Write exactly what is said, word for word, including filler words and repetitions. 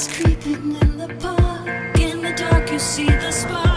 Shadows creeping in the park. In the dark you see the spark.